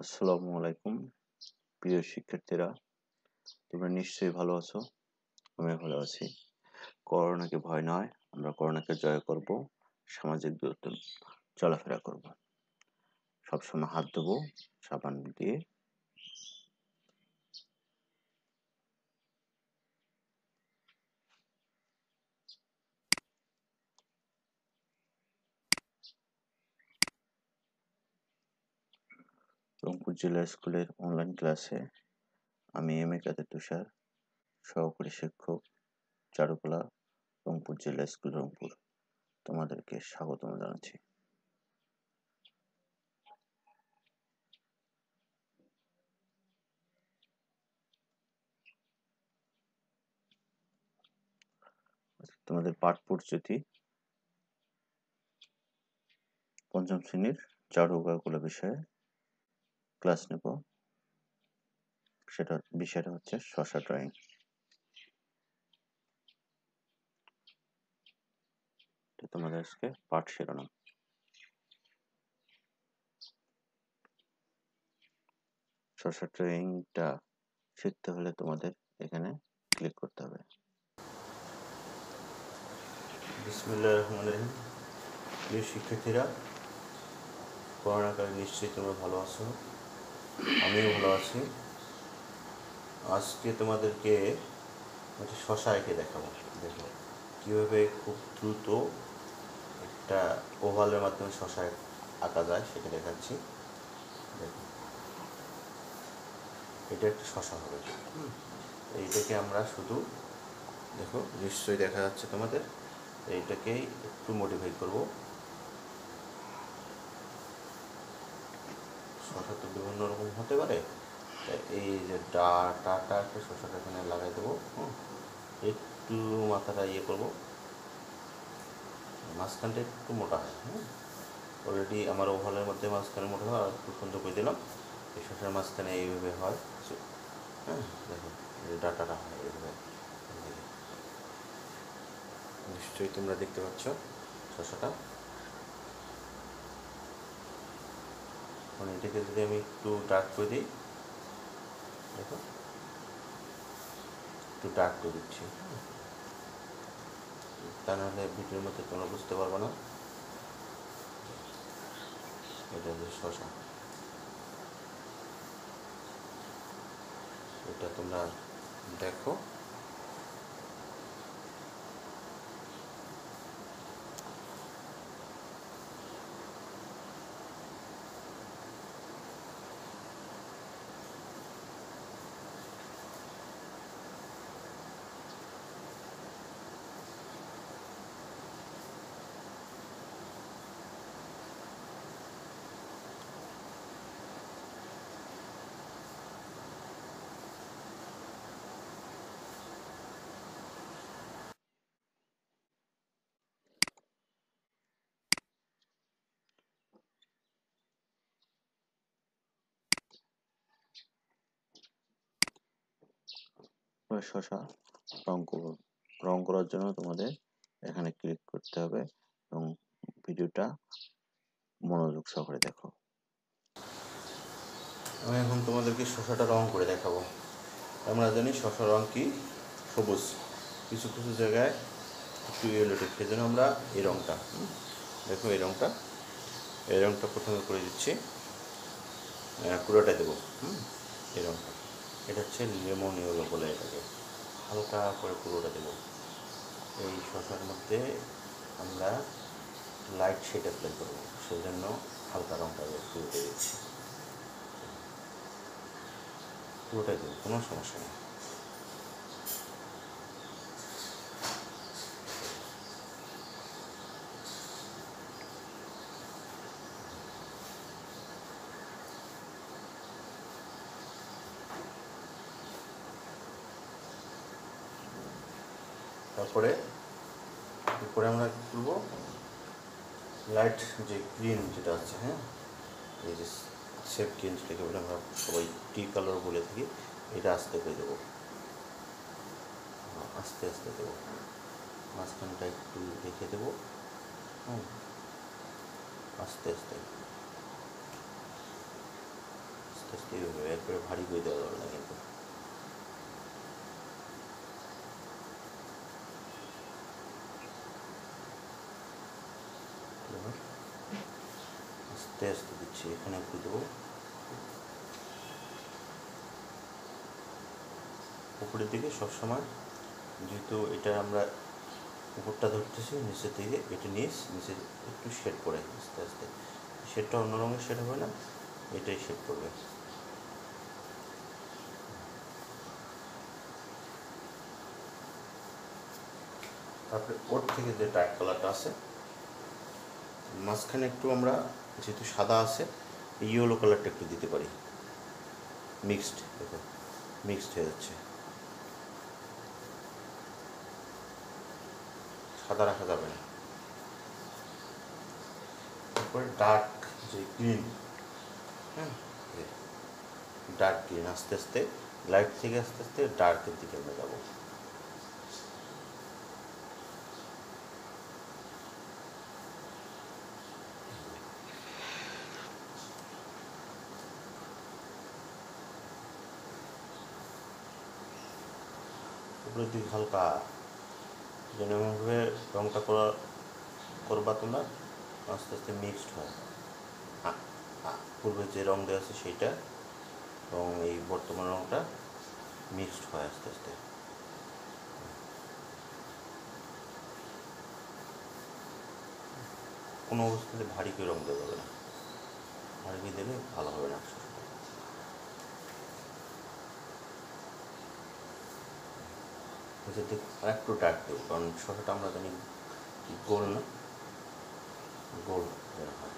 আসসালামু আলাইকুম প্রিয় শিক্ষার্থীরা, তোমরা নিশ্চয়ই ভালো আছো। আমি ভালো আছি। করোনাকে ভয় নয়, আমরা করোনাকে জয় করব। সামাজিক দূরত্ব চলাফেরা করব, সবসময় হাত ধোবো সাবান দিয়ে। রংপুর জেলা স্কুলের অনলাইন ক্লাসে আমি এম এ কাদের তুষার, সহকারী শিক্ষক, চারুকলা, রংপুর জেলা স্কুল রংপুর, তোমাদেরকে স্বাগতম জানাচ্ছি। তোমাদের পাঠ পরিচিতি, পঞ্চম শ্রেণীর চারুকলা বিষয়ে ক্লাস নেব। সেটা বিষয়টা হচ্ছে শসা ড্রয়িং। তোমাদের আজকে পাঠ শিরোনাম। শসা ড্রয়িংটা শিখতে হলে তোমাদের এখানে ক্লিক করতে হবে। বিসমিল্লাহির রহমানির রহিম। প্রিয় শিক্ষার্থীরা, করোনাকালে নিশ্চয়ই তোমরা ভালো আছো, আমিও ভালো আছি। আজকে তোমাদেরকে একটা শসা এঁকে দেখাবো। দেখো কীভাবে খুব দ্রুত একটা ওভালের মাধ্যমে শসা আঁকা যায় সেটা দেখাচ্ছি। দেখো, এটা একটা শসা হবে। এইটাকে আমরা শুধু দেখো, নিশ্চয়ই দেখা যাচ্ছে তোমাদের। এইটাকেই একটু মডিফাই করব। শসা তো বিভিন্ন রকম হতে পারে, এই যে ডাটা একটা শসাটা এখানে লাগাই দেবো। একটু মাথাটা ইয়ে করবো, মাঝখানটা একটু মোটা হয়। অলরেডি আমার ওভালের মধ্যে মাঝখানে মোটা হয়, আর একটু সুন্দর করে দিলাম। এই শসার মাঝখানে এইভাবে হয়। দেখো ডাটাটা হয় এইভাবে। নিশ্চয়ই তোমরা দেখতে পাচ্ছ শসাটা। মানে এটাকে যদি আমি একটু ডার্ক করে দিই, দেখো একটু ডার্ক করে দিচ্ছি, তা নাহলে ভিডিওর মধ্যে তোমরা বুঝতে পারবে না। এটা হচ্ছে শসা, এটা তোমরা দেখো। শসা রং করার জন্য তোমাদের এখানে ক্লিক করতে হবে এবং ভিডিওটা মনোযোগ সহকারে দেখো। আমি এখন তোমাদেরকে শসাটা রং করে দেখাবো। আমরা জানি শসার রং কি? সবুজ। কিছু কিছু জায়গায় একটু ইয়েলো টাইপ, সেই জন্য আমরা এই রংটা দেখো, এই রংটা প্রথমে করে দিচ্ছি, পুরোটাই দেবো। এই রংটা, এটা হচ্ছে লেমন ইয়েলো বলে, এটাকে হালকা করে পুরোটা দেবো। এই শসার মধ্যে আমরা লাইট শেড অ্যাপ্লাই করবো, সেই জন্য হালকা রংটা পুরোটা দিচ্ছি। পুরোটাই দেবো, কোনো সমস্যা নেই। তারপরে উপরে আমরা কী করবো, লাইট যে গ্রিন যেটা আছে, এই যে সেফ গ্রিন যেটাকে বলে আমরা সবাই টি কালার বলে থাকি, এটা আস্তে করে দেবো, আস্তে আস্তে দেবো। মাঝখানটা একটু রেখে দেবো, আস্তে আস্তে আস্তে আস্তে এইভাবে একবারে ভারী করে দেওয়া যাবে না কিন্তু। আস্তে আস্তে দিচ্ছি, এখানে একটু দেবো। উপরের দিকে সবসময়, যেহেতু এটা আমরা উপরটা ধরতেছি, নিচের দিকে এটা নিচে একটু শেড পড়ে আস্তে আস্তে। শেডটা অন্য রঙের শেড হবে না, এটাই শেড পড়বে। তারপরে ওর থেকে যে ডার্ক কালারটা আছে মাঝখানে একটু আমরা, যেহেতু সাদা আছে, ইয়েলো কালারটা একটু দিতে পারি। মিক্সড, দেখো মিক্সড হয়ে যাচ্ছে, সাদা রাখা যাবে না। তারপরে ডার্ক যে গ্রিন, হ্যাঁ ডার্ক গ্রিন, আস্তে আস্তে লাইট থেকে আস্তে আস্তে ডার্কের দিকে আমরা যাবো। উপরের দিকে হালকা যেন এমনভাবে রঙটা করবা তোমরা আস্তে আস্তে মিক্সড হয়। পূর্বে যে রঙ দেওয়া আছে সেইটা এবং এই বর্তমান রঙটা মিক্সড হয় আস্তে আস্তে। কোনো অবস্থাতে ভারী করে রঙ দেওয়া যাবে না, ভারী করে দিলে ভালো হবে না। যাতে একটু ডার্ক দেবো, কারণ শসাটা আমরা জানি গোল না, গোল যেন হয়।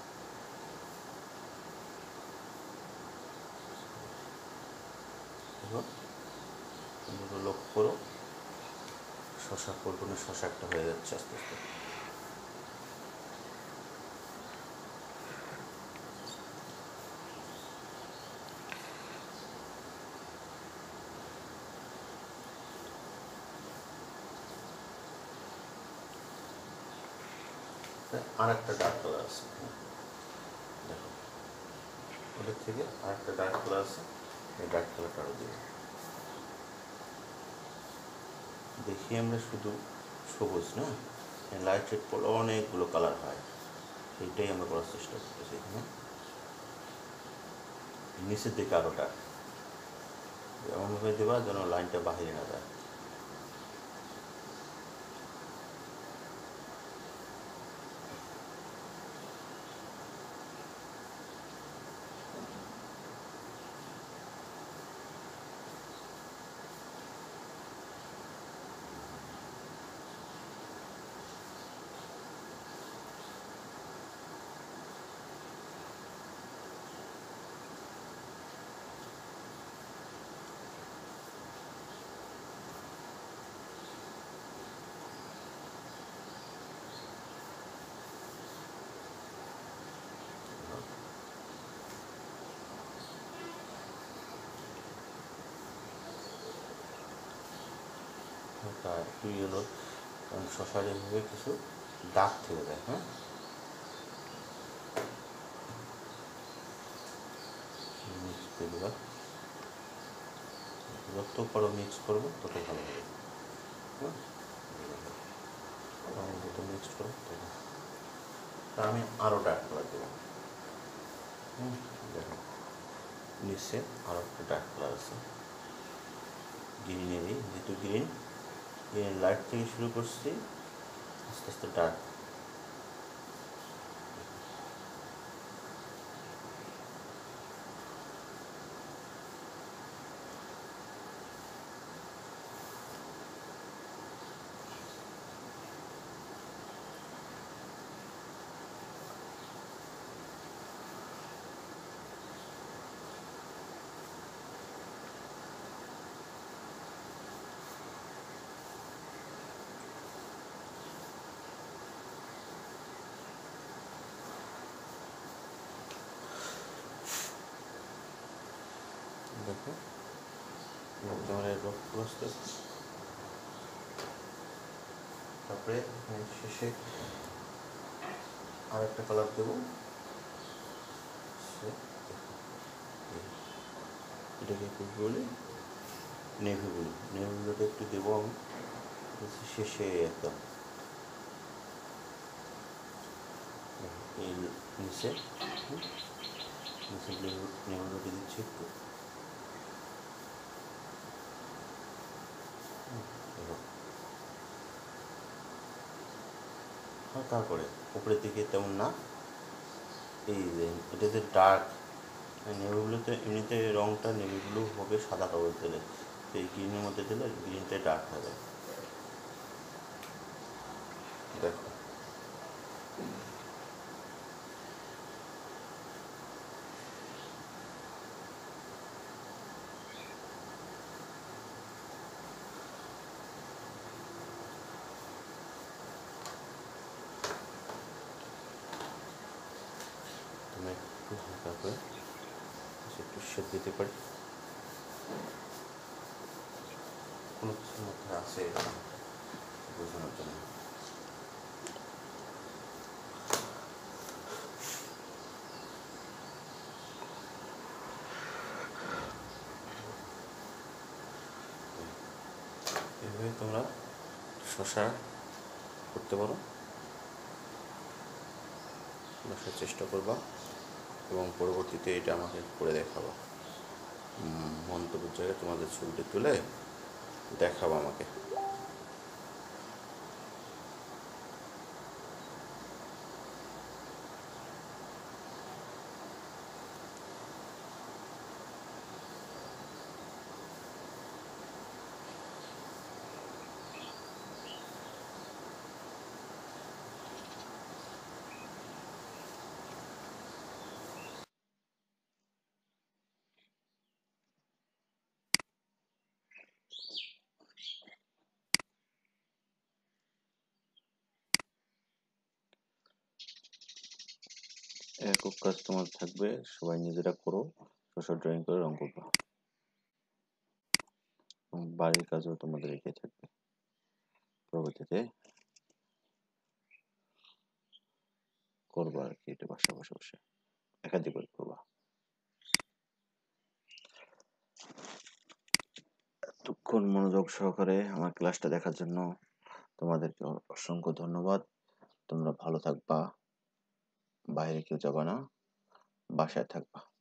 দুটো লক্ষ্য করো, শসা পরিপূর্ণ শসা একটা হয়ে যাচ্ছে আস্তে আস্তে। আর একটা ডার্ক কালার আছে, দেখো ওদের থেকে আর একটা ডার্ক কালার আছে, এই ডার্ক কালারটা আরও দেবো। দেখি আমরা শুধু সবুজ না, লাইট শেড করলে অনেকগুলো কালার হয়, সেইটাই আমরা করার চেষ্টা করতেছি। এখানে নিচের দিকে আরও ডার্ক এমনভাবে দেবা যেন লাইনটা বাহিরে না যায়। একটু ইয়েলো, কারণ শশার এভাবে কিছু দাগ থেকে যায়। হ্যাঁ, মিক্স করে দেবা, যত পারো মিক্স করবো তত ভালো হবে। হ্যাঁ, যত মিক্স করবো তত। তা আমি আরও ডার্ক কালার দেবো। দেখো নিচে আরও একটা ডার্ক কালার আছে, গ্রিনেরই, যেহেতু গ্রিন লাইট থেকে শুরু করছি আস্তে আস্তে ডার্ক। দেখো বর্তমানে আস্তে আস্তে। তারপরে শেষে আর একটা কালার দেবো, এটাকে একটু বলি নেভি ব্লু। নেভি ব্লুটা একটু দেবো আমি শেষে একদম এই নিচে নিচে নেভি ব্লুটা দিচ্ছি একটু। হ্যাঁ, তারপরে উপরের দিকে তেমন না, এই যে এটা যে ডার্ক নেভি ব্লুতে এমনিতে রঙটা নেভি ব্লু হবে সাদা কাগজ দিলে, তো এই গ্রিনের মধ্যে দিলে গ্রিনটাই ডার্ক হবে। দেখো তুমি একটু হালকা করে একটু শেড দিতে পারি, কোনো কিছুর মধ্যে আছে এটা বোঝানোর জন্য। এভাবে তোমরা শশা করতে পারো, বসার চেষ্টা করবা এবং পরবর্তীতে এটা আমাকে করে দেখাবা। মন্তব্যের জায়গায় তোমাদের ছবিটা তুলে দেখাবা আমাকে। একক কাজ তোমার থাকবে, সবাই নিজেরা করো, শশা ড্রয়িং করে রং করবা, এবং বাড়ির কাজও তোমাদের এগিয়ে থাকবে। পরবর্তীতে করবা আর কি, এটা বাসা বসে বসে একাধিকবার করবা। এতক্ষণ মনোযোগ সহকারে আমার ক্লাসটা দেখার জন্য তোমাদেরকে অসংখ্য ধন্যবাদ। তোমরা ভালো থাকবা, বাইরে কেউ যাবা না, বাসায় থাকবা।